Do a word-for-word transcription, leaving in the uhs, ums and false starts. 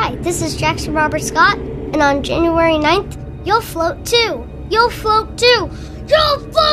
Hi, this is Jackson.robert Scott, and on January ninth, you'll float too. You'll float too. You'll float!